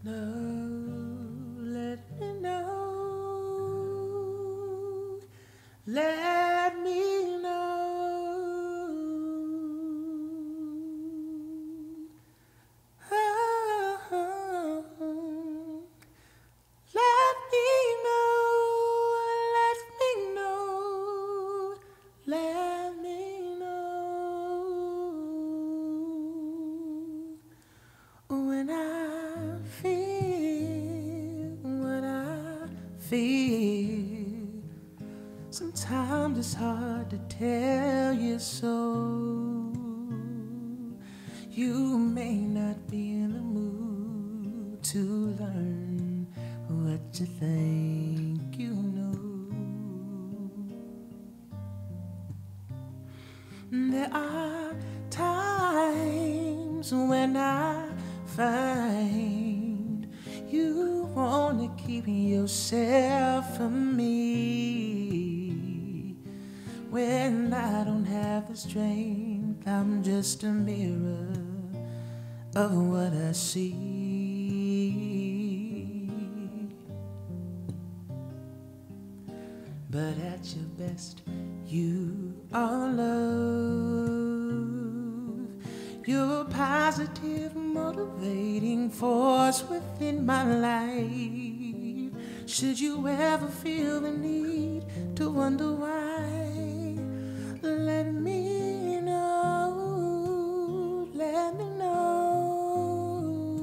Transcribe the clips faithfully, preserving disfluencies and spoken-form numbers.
know, let me know, let me know. Oh, let me know, let me know, let me know when I feel what I feel. Sometimes it's hard to tell you so. You may not be in the mood to learn what you think you know. There are times when I find you wanna keep yourself from me. When I don't have the strength, I'm just a mirror of what I see. But at your best, you are love. You're a positive, motivating force within my life. Should you ever feel the need to wonder why, let me know, let me know.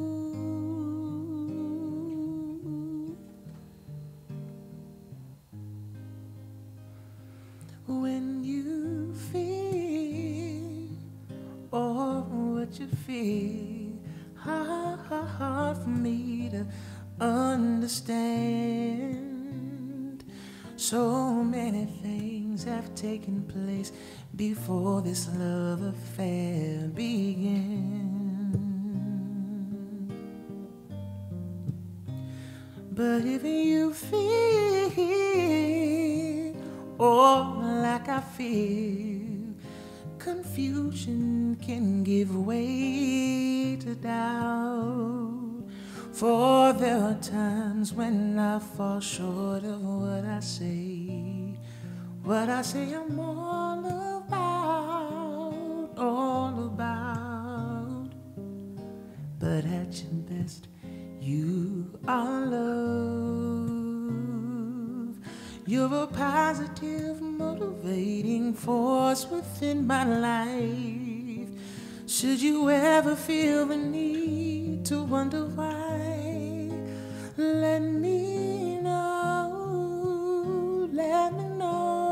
When you feel or what you feel, hard, hard, hard for me to understand. So many things have taken place before this love affair began. But if you feel or like I feel, confusion can give way to doubt. For there are times when I fall short of what I say. What I say I'm all about, all about. But at your best, you are love. You're a positive, motivating force within my life. Should you ever feel the need to wonder why, let me know, let me know.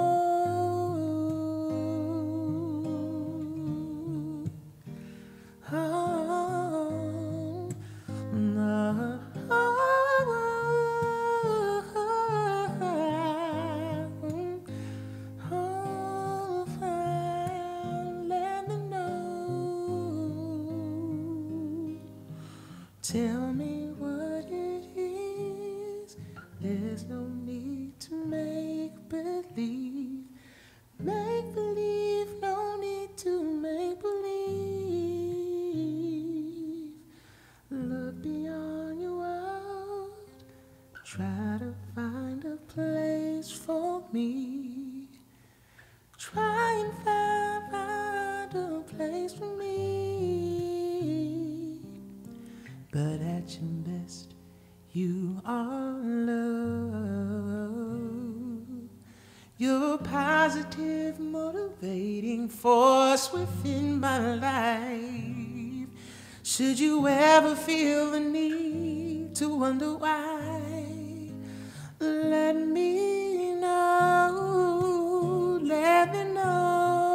Oh, no. Tell me what it is. There's no need to make believe. Make believe, no need to make believe. Look beyond your world. Try to find a place for me. Try and find, find a place for me. But at your best, you are love. You're a positive, motivating force within my life. Should you ever feel the need to wonder why, let me know, let me know.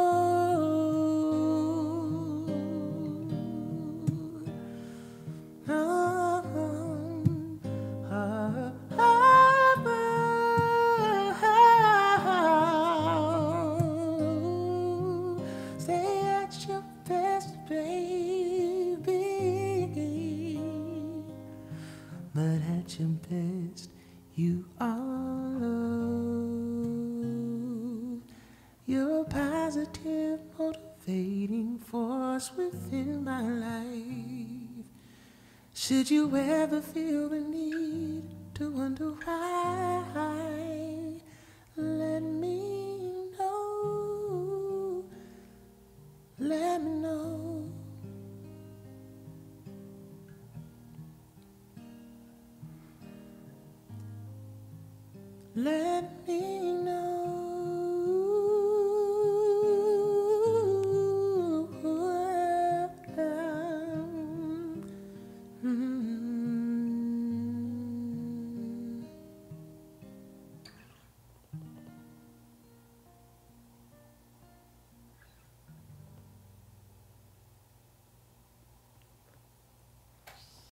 But at your best, you are love. You're a positive, motivating force within my life. Should you ever feel the need to wonder why, let me know, let me know.